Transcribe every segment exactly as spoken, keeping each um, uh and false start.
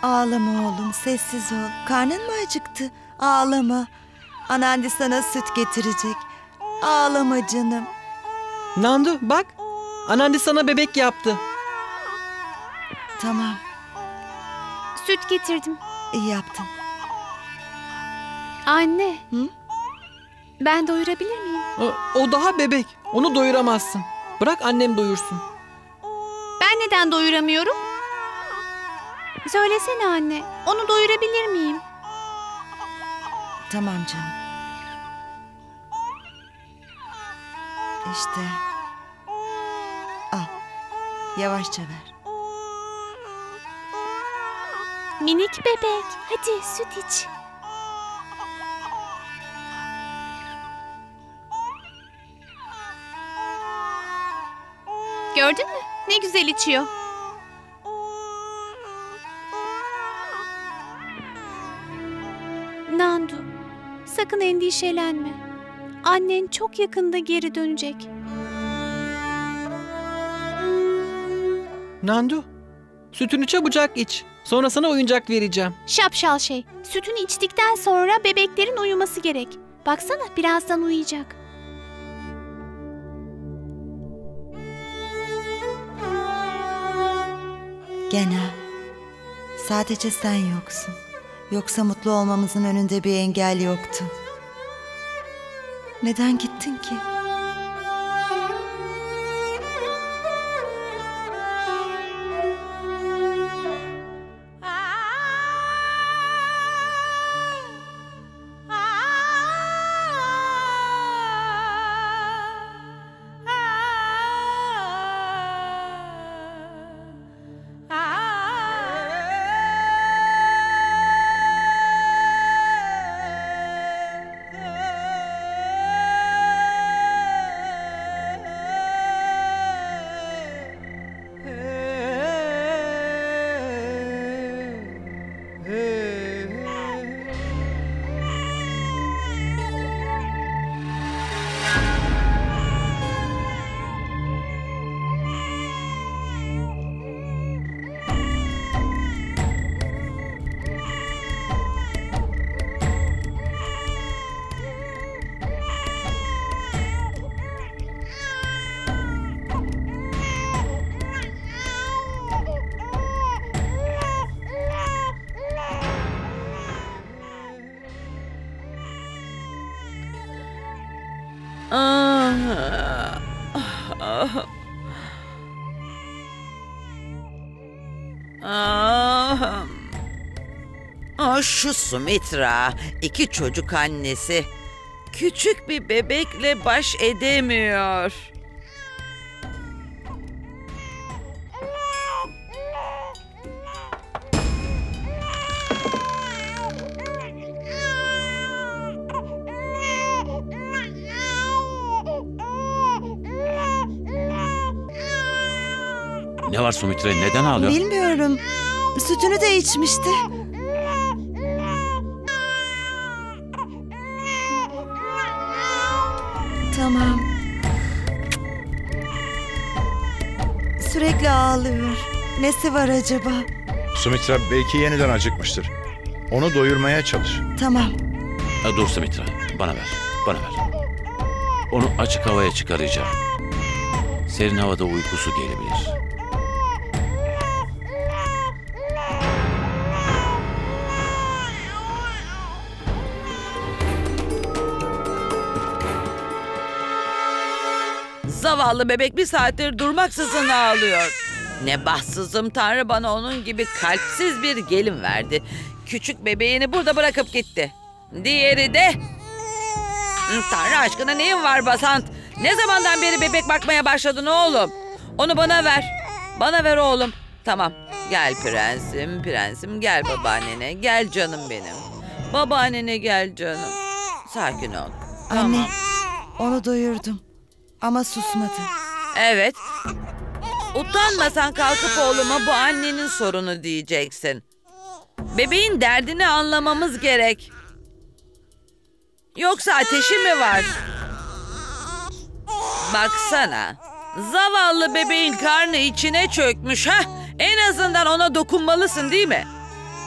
Ağlama oğlum, sessiz ol. Karnın mı acıktı? Ağlama. Anandi sana süt getirecek. Ağlama canım. Nandu bak, Anandi sana bebek yaptı. Tamam, Süt getirdim. iyi yaptın. Anne. Hı? Ben doyurabilir miyim? O, o daha bebek, onu doyuramazsın. Bırak annem doyursun. Ben neden doyuramıyorum? Söylesene anne. Onu doyurabilir miyim? Tamam canım. İşte. Al. Yavaşça ver. Minik bebek. Hadi süt iç. Gördün mü? Ne güzel içiyor. Nandu, sakın endişelenme. Annen çok yakında geri dönecek. Nandu, sütünü çabucak iç. Sonra sana oyuncak vereceğim. Şapşal şey, sütünü içtikten sonra bebeklerin uyuması gerek. Baksana, birazdan uyuyacak. Gena. Sadece sen yoksun. Yoksa mutlu olmamızın önünde bir engel yoktu. Neden gittin ki? Ah, ah, ah. Ah, şu Sumitra, iki çocuk annesi. Küçük bir bebekle baş edemiyor. Ne var Sumitra? Neden ağlıyor? Bilmiyorum. Sütünü de içmişti. Tamam. Sürekli ağlıyor. Nesi var acaba? Sumitra belki yeniden acıkmıştır. Onu doyurmaya çalış. Tamam. Ha, dur Sumitra, bana ver, bana ver. Onu açık havaya çıkaracağım. Serin havada uykusu gelebilir. Zavallı bebek bir saattir durmaksızın ağlıyor. Ne bahtsızım, Tanrı bana onun gibi kalpsiz bir gelin verdi. Küçük bebeğini burada bırakıp gitti. Diğeri de... Tanrı aşkına neyin var Basant? Ne zamandan beri bebek bakmaya başladın oğlum? Onu bana ver. Bana ver oğlum. Tamam. Gel prensim, prensim. Gel babaannene. Gel canım benim. Babaannene gel canım. Sakin ol. Anne, Tamam. onu doyurdum. Ama susmadı. Evet. Utanmasan kalkıp oğluma bu annenin sorunu diyeceksin. Bebeğin derdini anlamamız gerek. Yoksa ateşi mi var? Baksana. Zavallı bebeğin karnı içine çökmüş ha. En azından ona dokunmalısın değil mi?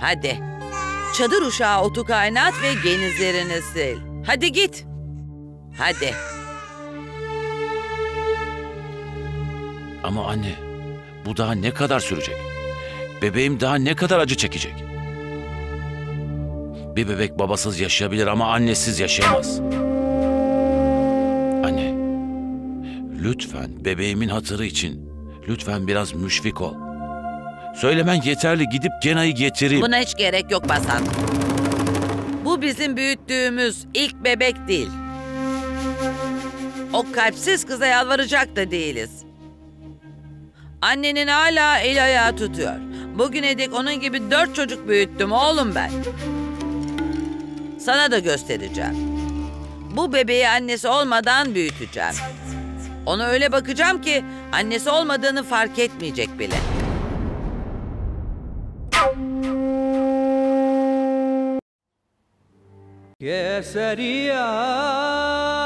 Hadi. Çadır uşağı otu kaynat ve genizlerini sil. Hadi git. Hadi. Ama anne, bu daha ne kadar sürecek? Bebeğim daha ne kadar acı çekecek? Bir bebek babasız yaşayabilir ama annesiz yaşayamaz. Anne, lütfen bebeğimin hatırı için lütfen biraz müşfik ol. Söylemen yeterli, gidip Gena'yı getireyim. Buna hiç gerek yok Basan. Bu bizim büyüttüğümüz ilk bebek değil. O kalpsiz kıza yalvaracak da değiliz. Annenin hala el ayağı tutuyor. Bugüne dek onun gibi dört çocuk büyüttüm oğlum ben. Sana da göstereceğim. Bu bebeği annesi olmadan büyüteceğim. Ona öyle bakacağım ki annesi olmadığını fark etmeyecek bile. Kesariya